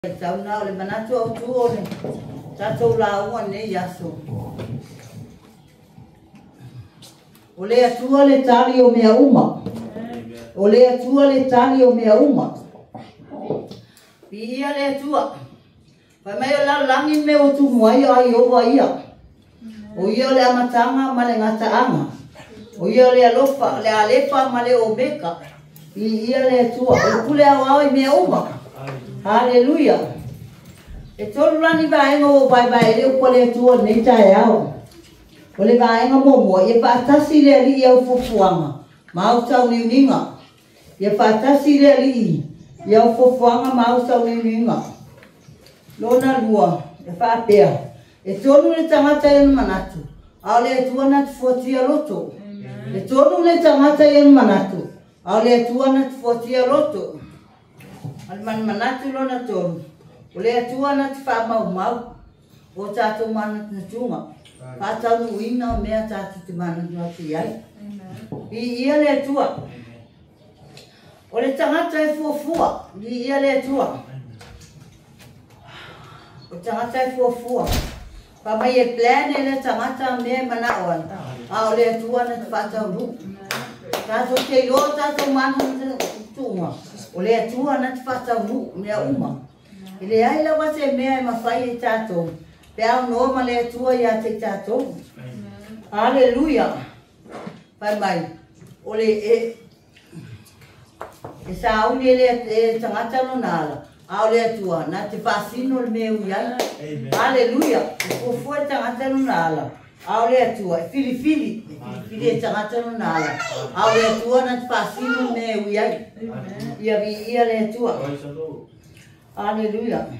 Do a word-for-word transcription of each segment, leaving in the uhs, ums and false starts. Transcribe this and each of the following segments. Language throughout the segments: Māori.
Tau na ole manatu au tu ole tatou laua nei aso. Ole atua le tali o mea uma. Ole atua le tali o mea uma. Pia le atua. Pai mai o lau langi me o tu muai ai o wa ia. O ia le amatanga ma le ngataanga. O ia le alofa, le alepa ma le omeka. Pia le atua. O kule au i mea uma. Hallelujah. E tolu lani vaenga o vai vai le o le tua nei tai ao. O le vaenga mo mo e patasi le ali au fofuanga. Mau tau ni ninga. E patasi le ali e au fofuanga mau tau ni ninga. Lona lua e fa pea. E tolu le tangata e manatu. Au le tua na fotia loto. E tolu le tangata e manatu. Au le tua na fotia loto. Alman manatu lo na tolu. Ole atua na te wha mau mau. O tātou mana na tunga. Pātau no ina o mea tātou te mana na te iai. I ia le atua. Ole tangata e fuafua. I ia le atua. O tangata e fuafua. Pa mai e plane le tangata mea mana oan. A ole atua na te whātau ru. Tātou te ilo tātou mana na tunga. Ole atua na te whātau ru mea uma. Ele ai la wate mea e mawhai e tātou. Pe au noa ma le atua i a te tātou. Hallelujah. Pai mai. Ole e... E sa auni e le tangata no nala. Au le atua. Na te whasino le mea uiai. Hallelujah. E fufu e tangata no nala. Au le atua. E fili fili. E fili e tangata no nala. Au le atua na te whasino le mea uiai. Ia vi ia le atua. Hallelujah.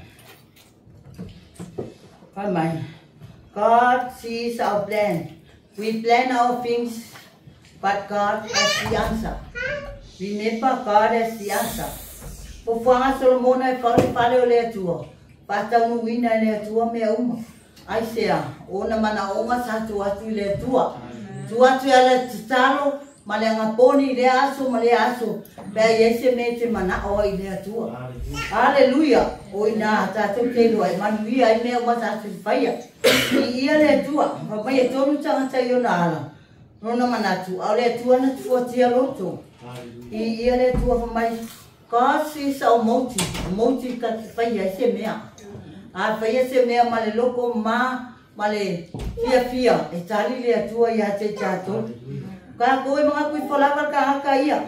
Amen. God sees our plan. We plan our things, but God has the answer. Remember, God has the answer. Pofuanga Solomona e whare whare o lea tua. Pātau wina e lea tua mea uma. Aisea, ona mana onga sa tu atu i lea tua. Tu atu i ala titaro, ma le ngaponi i lea aso, ma lea aso. Pea yese me te mana o i lea tua. Hallelujah. O ina tātou te loa. E manuia i mea ma tātou whaia. I ia lea tua. Ma mai e tonu tangata i o na ala. Rona manatu. Au lea tua na tu fuatia loto. I ia lea tua pa mai. God sees our motive. Motive ka te whaia i se mea. A whaia se mea ma le loko ma ma le fia fia. E tali lea tua i a te tātou. Ka koe mga kui whalawa ka haka ia.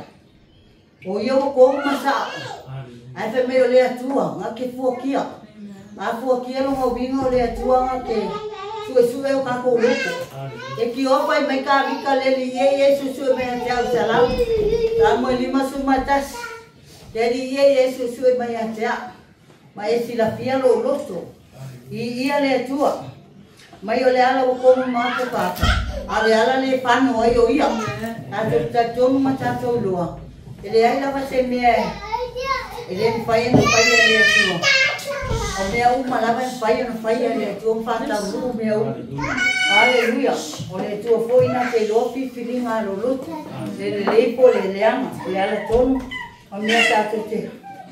O ia o kō masa. Ai fe me o le atua, nga ke fuakia. A fuakia lo mo vinga o le atua nga ke sue sue o kako loko. E ki opa i mai ka vika le li ye ye su sue me a te au salau. Ta mo lima su matas. Te li ye ye su sue mai a te a. Ma e si la fia lo loto. I ia le atua. Mai o le ala o komu maa te papa. A le ala le pano ai o ia. A te tatonu matatou loa. E le ai lava se mea e. Ele me faz no faz ele aqui, ó. O meu malava faz no faz ele aqui, o fata o meu. Aleluia. Olha tu foi na telofi filinga lolo. Ele lepo ele ama, ele ala tono. O meu tato te.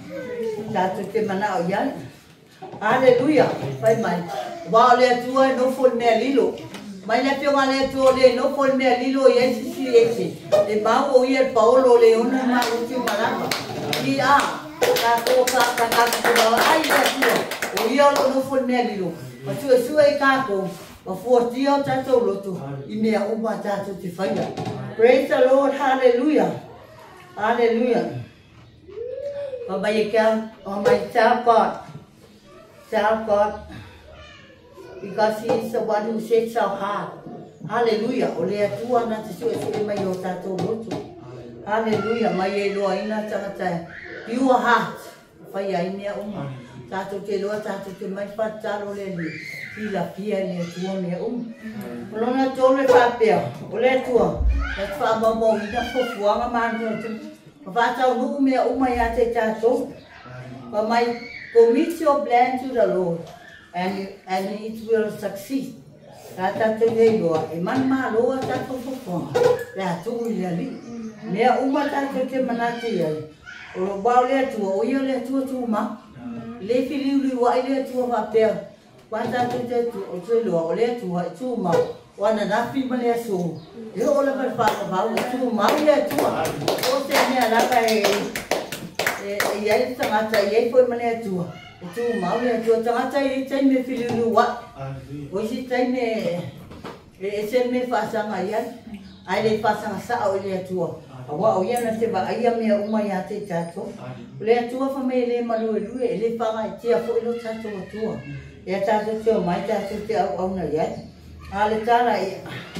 Tato te mana o ia. Aleluia. Faz mais. Vai olha tu no foi me lilo. Mas na pega olha tu le no foi me lilo e esse se esse. E mau o ia Paulo Leona ma o te malava. E a Kako kaka kaka kura ai la tua. O ia lo no fo me lilo. Ma tu su e kako. Ma forti o tato loto. I mea uma tato te faia. Praise the Lord. Hallelujah. Hallelujah. O mai ka, o mai tell God. Tell God. Because he is the one who sets our heart. Hallelujah. O le tua na te su e su mai o tato loto. Hallelujah. Mai e loa ina tangata. Pure heart. Fai ai mea uma. Tātou te loa, tātou te mai whataro le li. Ki la pia le tua mea uma. Lona tōle whapea. O le tua. E te whamamo ina fofuanga mānua tu. Ma whatau nuku mea uma ia te tātou. Pa mai, commit your plan to the Lord. And, and it will succeed. Tā tātou le loa. E man maa loa tātou fofuanga. Le atu i le li. Mea uma tātou te manate ai. O lo bao le atua, o ia le atua tu ma. Le fili li wa ile tu wa pe. Kwanta tu te tu o tu lo le tu wa tu ma. Wana na fi ma le so. E o le fa fa tu ma le tu. O se ne ala ka e e ia tanga ta ia foi ma le tu. Tu ma le tu tanga ta i te me fili li wa. O si te me e se me fa sanga ia. Ai le fa sanga sa o le tu. Awa o ia na te ba ia me uma ia te tato. Le tu fa me le malu lu e le fa ga ti fo lo tato tu. E tato te mai tato te au na ia. Ale tala ia.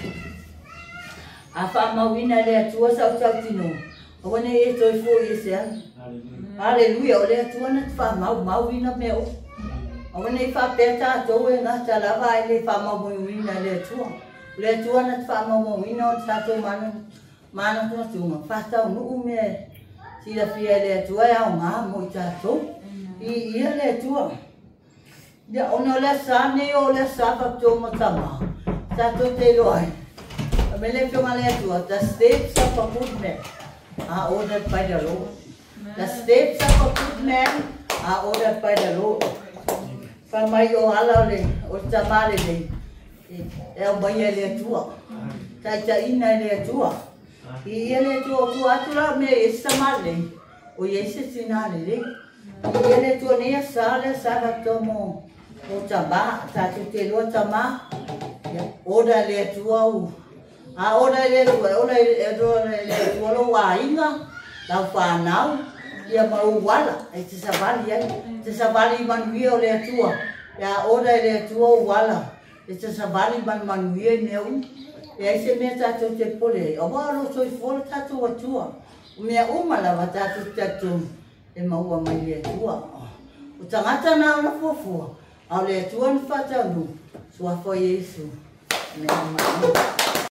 A fa ma wina le tu sa sa tino. O ne e toi fo i se. Aleluia o le tu na fa ma ma wina me o. O ne fa pe tato e na tala va le fa ma wina le tu. Le tu na fa ma wina o tato manu. Mana tu tu ma fasta no me si la fia le tu ya ma mo ta tu i ia le tu ya ono le sa ne o le sa pa tu ma tama ta tu te lo ai me le tu ma le tu the steps of a good man are ordered by the Lord. The steps of a good man are ordered by the Lord. Fa mai o ala le o tama le e o mai le tu ta ta ina le tu I ele tu tu atura me estamale o esse sinale le ele tu ne sale sala tomo o tamba ta tu te lo tama ora le tu au a ora le tu ora le tu lo wa inga la fa nau ia ma u wala e te savali ai te savali man vio le tu ya ora le tu wala e te savali man man vio ne E ai se mea tātou te pole, o wāro soi fōra tātou atua. O mea umalawa tātou tātou e maua mai le atua. O tangata nā ona fōfua, au le atua ni whātau nu, sua fo Yesu. Mea mai.